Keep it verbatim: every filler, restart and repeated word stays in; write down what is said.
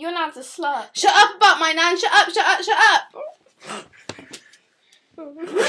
Your nan's a slut. Shut up about my nan. Shut up, shut up, shut up.